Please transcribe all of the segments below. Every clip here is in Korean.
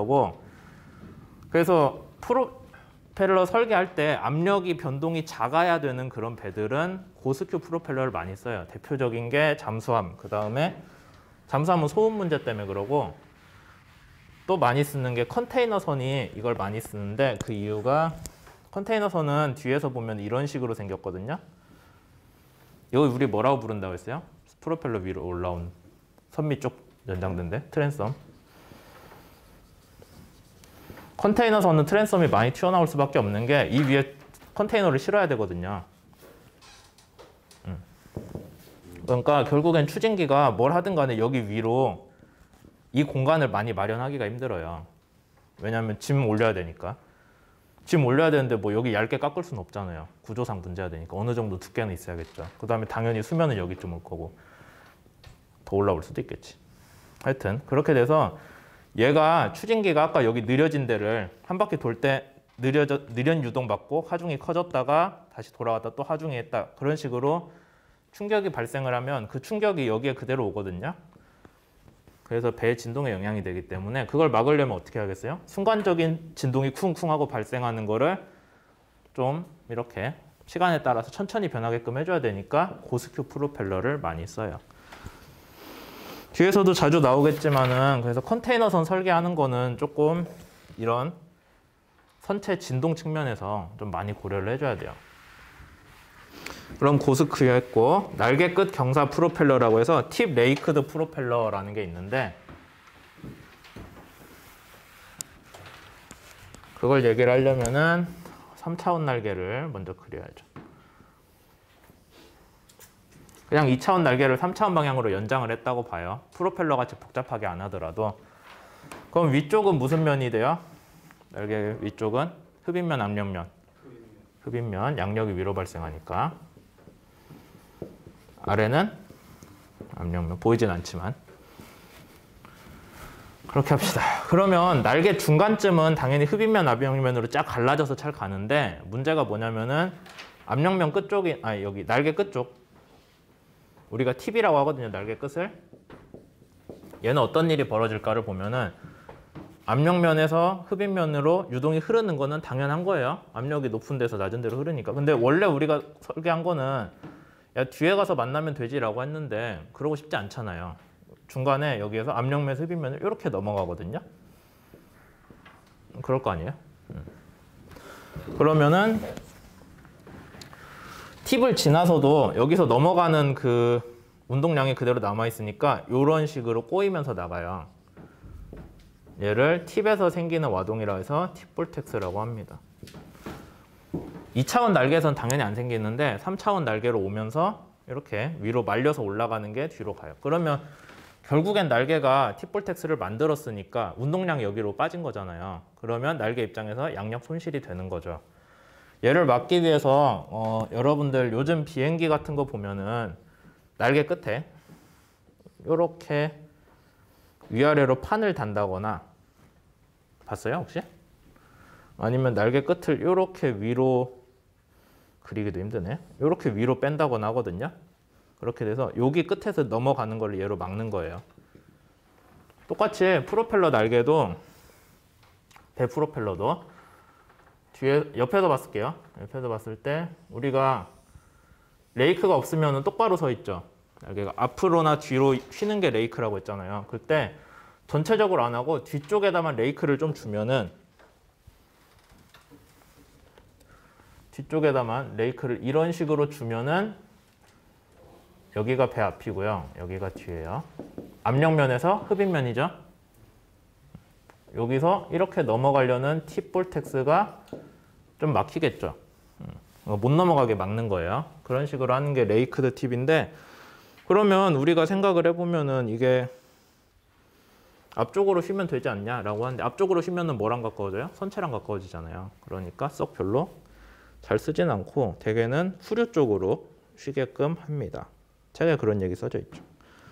거고, 그래서 프로펠러 설계할 때 압력이 변동이 작아야 되는 그런 배들은 고스큐 프로펠러를 많이 써요. 대표적인 게 잠수함, 그 다음에 잠수함은 소음 문제 때문에 그러고, 또 많이 쓰는 게 컨테이너선이 이걸 많이 쓰는데, 그 이유가 컨테이너선은 뒤에서 보면 이런 식으로 생겼거든요. 이거 우리 뭐라고 부른다고 했어요? 프로펠러 위로 올라온 선미 쪽 연장된데, 트랜섬. 컨테이너선은 트랜섬이 많이 튀어나올 수밖에 없는 게 이 위에 컨테이너를 실어야 되거든요. 그러니까 결국엔 추진기가 뭘 하든 간에 여기 위로 이 공간을 많이 마련하기가 힘들어요. 왜냐하면 짐 올려야 되니까. 짐 올려야 되는데 뭐 여기 얇게 깎을 수는 없잖아요. 구조상 문제가 되니까 어느 정도 두께는 있어야겠죠. 그 다음에 당연히 수면은 여기쯤 올 거고 더 올라올 수도 있겠지. 하여튼 그렇게 돼서 얘가 추진기가 아까 여기 느려진 데를 한 바퀴 돌 때 느린 유동 받고 하중이 커졌다가 다시 돌아왔다 또 하중이 했다. 그런 식으로 충격이 발생을 하면 그 충격이 여기에 그대로 오거든요. 그래서 배의 진동에 영향이 되기 때문에 그걸 막으려면 어떻게 하겠어요? 순간적인 진동이 쿵쿵하고 발생하는 거를 좀 이렇게 시간에 따라서 천천히 변하게끔 해줘야 되니까 고스큐 프로펠러를 많이 써요. 뒤에서도 자주 나오겠지만은 그래서 컨테이너선 설계하는 거는 조금 이런 선체 진동 측면에서 좀 많이 고려를 해줘야 돼요. 그럼 고스큐였고, 날개 끝 경사 프로펠러라고 해서 팁 레이크드 프로펠러라는 게 있는데 그걸 얘기를 하려면은 3차원 날개를 먼저 그려야죠. 그냥 2차원 날개를 3차원 방향으로 연장을 했다고 봐요. 프로펠러 같이 복잡하게 안 하더라도. 그럼 위쪽은 무슨 면이 돼요? 날개 위쪽은 흡입면, 압력면. 흡입면, 양력이 위로 발생하니까. 아래는 압력면, 보이진 않지만. 그렇게 합시다. 그러면 날개 중간쯤은 당연히 흡입면, 압력면으로 쫙 갈라져서 잘 가는데 문제가 뭐냐면은 압력면 끝쪽이, 아니 여기 날개 끝쪽. 우리가 팁이라고 하거든요, 날개 끝을. 얘는 어떤 일이 벌어질까를 보면은 압력면에서 흡입면으로 유동이 흐르는 거는 당연한 거예요. 압력이 높은 데서 낮은 데로 흐르니까. 근데 원래 우리가 설계한 거는 야, 뒤에 가서 만나면 되지라고 했는데 그러고 싶지 않잖아요. 중간에 여기에서 압력면에서 흡입면을 이렇게 넘어가거든요. 그럴 거 아니에요? 그러면은 팁을 지나서도 여기서 넘어가는 그 운동량이 그대로 남아있으니까 이런 식으로 꼬이면서 나가요. 얘를 팁에서 생기는 와동이라 해서 팁 볼텍스라고 합니다. 2차원 날개에서는 당연히 안 생기는데 3차원 날개로 오면서 이렇게 위로 말려서 올라가는 게 뒤로 가요. 그러면 결국엔 날개가 팁 볼텍스를 만들었으니까 운동량이 여기로 빠진 거잖아요. 그러면 날개 입장에서 양력 손실이 되는 거죠. 얘를 막기 위해서 여러분들 요즘 비행기 같은 거 보면은 날개 끝에 이렇게 위아래로 판을 단다거나 봤어요 혹시? 아니면 날개 끝을 이렇게 위로 그리기도 힘드네. 이렇게 위로 뺀다거나 하거든요. 그렇게 돼서 여기 끝에서 넘어가는 걸 얘로 막는 거예요. 똑같이 프로펠러 날개도 배 프로펠러도 뒤에 옆에서 봤을게요. 옆에서 봤을 때 우리가 레이크가 없으면 똑바로 서 있죠. 날개가 앞으로나 뒤로 휘는 게 레이크라고 했잖아요. 그때 전체적으로 안 하고 뒤쪽에다만 레이크를 좀 주면은 뒤쪽에다만 레이크를 이런 식으로 주면은 여기가 배 앞이고요. 여기가 뒤에요. 압력면에서 흡입면이죠. 여기서 이렇게 넘어가려는 팁 볼텍스가 좀 막히겠죠. 못 넘어가게 막는 거예요. 그런 식으로 하는 게 레이크드 팁인데 그러면 우리가 생각을 해보면은 이게 앞쪽으로 휘면 되지 않냐라고 하는데 앞쪽으로 휘면은 뭐랑 가까워져요? 선체랑 가까워지잖아요. 그러니까 썩 별로 잘 쓰진 않고 대개는 후류 쪽으로 휘게끔 합니다. 책에 그런 얘기 써져 있죠.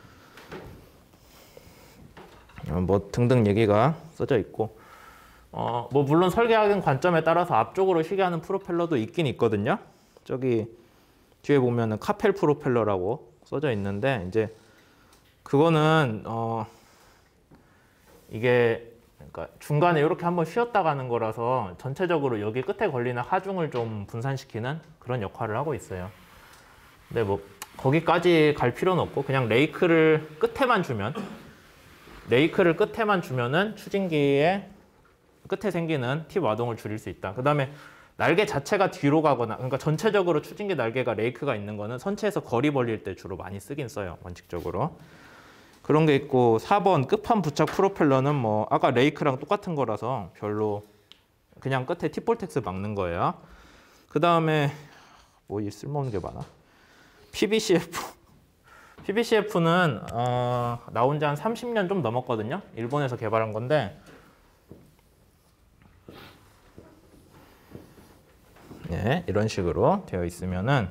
뭐 등등 얘기가 써져 있고 뭐 물론 설계하는 관점에 따라서 앞쪽으로 휘게 하는 프로펠러도 있긴 있거든요. 저기 뒤에 보면은 카펠 프로펠러라고 써져 있는데 이제 그거는 이게 그러니까 중간에 이렇게 한번 쉬었다 가는 거라서 전체적으로 여기 끝에 걸리는 하중을 좀 분산시키는 그런 역할을 하고 있어요. 근데 뭐 거기까지 갈 필요는 없고 그냥 레이크를 끝에만 주면은 추진기의 끝에 생기는 팁 와동을 줄일 수 있다. 그 다음에 날개 자체가 뒤로 가거나, 그러니까 전체적으로 추진기 날개가 레이크가 있는 거는 선체에서 거리 벌릴 때 주로 많이 쓰긴 써요, 원칙적으로. 그런 게 있고, 4번 끝판 부착 프로펠러는 뭐 아까 레이크랑 똑같은 거라서 별로 그냥 끝에 팁볼텍스 막는 거예요. 그 다음에 뭐 쓸모없는 게 많아. PBCF는 나온 지 한 30년 좀 넘었거든요. 일본에서 개발한 건데 네, 이런 식으로 되어 있으면은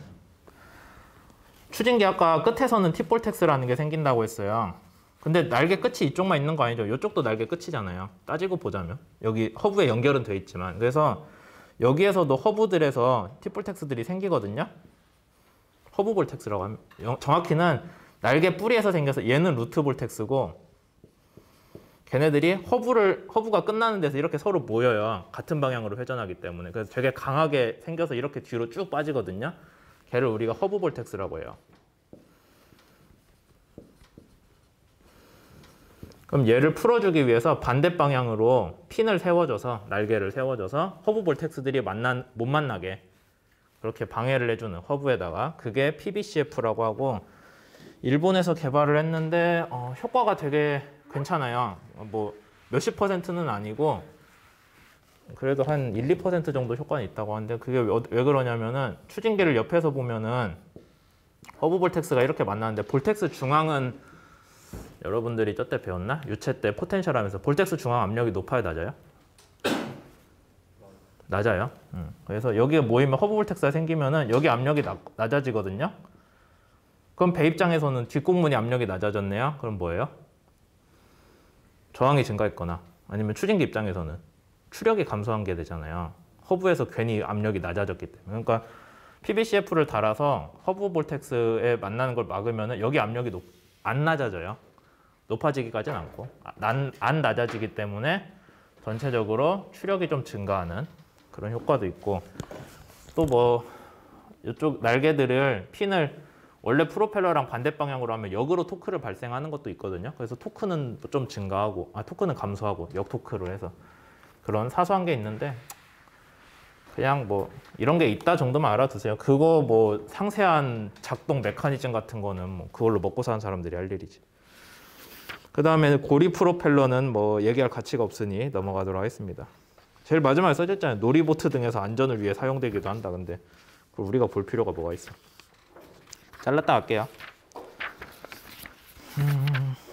추진기 아까 끝에서는 팁볼텍스라는 게 생긴다고 했어요. 근데 날개 끝이 이쪽만 있는 거 아니죠? 이쪽도 날개 끝이잖아요. 따지고 보자면 여기 허브에 연결은 돼 있지만 그래서 여기에서도 허브들에서 팁볼텍스들이 생기거든요. 허브 볼텍스라고 하면 정확히는 날개 뿌리에서 생겨서 얘는 루트 볼텍스고 걔네들이 허브가 끝나는 데서 이렇게 서로 모여요. 같은 방향으로 회전하기 때문에. 그래서 되게 강하게 생겨서 이렇게 뒤로 쭉 빠지거든요. 걔를 우리가 허브 볼텍스라고 해요. 그럼 얘를 풀어주기 위해서 반대 방향으로 핀을 세워줘서 날개를 세워줘서 허브 볼텍스들이 못 만나게 그렇게 방해를 해주는 허브에다가 그게 PBCF라고 하고 일본에서 개발을 했는데 효과가 되게 괜찮아요. 뭐 몇십 %는 아니고 그래도 한 1, 2% 정도 효과는 있다고 하는데 그게 왜 그러냐면은 추진기를 옆에서 보면은 허브 볼텍스가 이렇게 만나는데 볼텍스 중앙은 여러분들이 저때 배웠나? 유체 때 포텐셜 하면서 볼텍스 중앙 압력이 높아요, 낮아요? 낮아요. 그래서 여기에 모이면 허브 볼텍스가 생기면은 여기 압력이 낮아지거든요. 그럼 배 입장에서는 뒷공문이 압력이 낮아졌네요. 그럼 뭐예요? 저항이 증가했거나 아니면 추진기 입장에서는 추력이 감소한 게 되잖아요. 허브에서 괜히 압력이 낮아졌기 때문에. 그러니까 PBCF를 달아서 허브 볼텍스에 만나는 걸 막으면 여기 압력이 안 낮아져요. 높아지기까지는 않고 안 낮아지기 때문에 전체적으로 추력이 좀 증가하는 그런 효과도 있고 또 뭐 이쪽 날개들을 핀을 원래 프로펠러랑 반대 방향으로 하면 역으로 토크를 발생하는 것도 있거든요. 그래서 토크는 좀 증가하고 토크는 감소하고 역토크로 해서 그런 사소한 게 있는데 그냥 뭐 이런 게 있다 정도만 알아두세요. 그거 뭐 상세한 작동 메커니즘 같은 거는 뭐 그걸로 먹고 사는 사람들이 할 일이지. 그 다음에 고리 프로펠러는 뭐 얘기할 가치가 없으니 넘어가도록 하겠습니다. 제일 마지막에 써졌잖아요. 놀이보트 등에서 안전을 위해 사용되기도 한다. 근데 그걸 우리가 볼 필요가 뭐가 있어. 잘랐다 갈게요.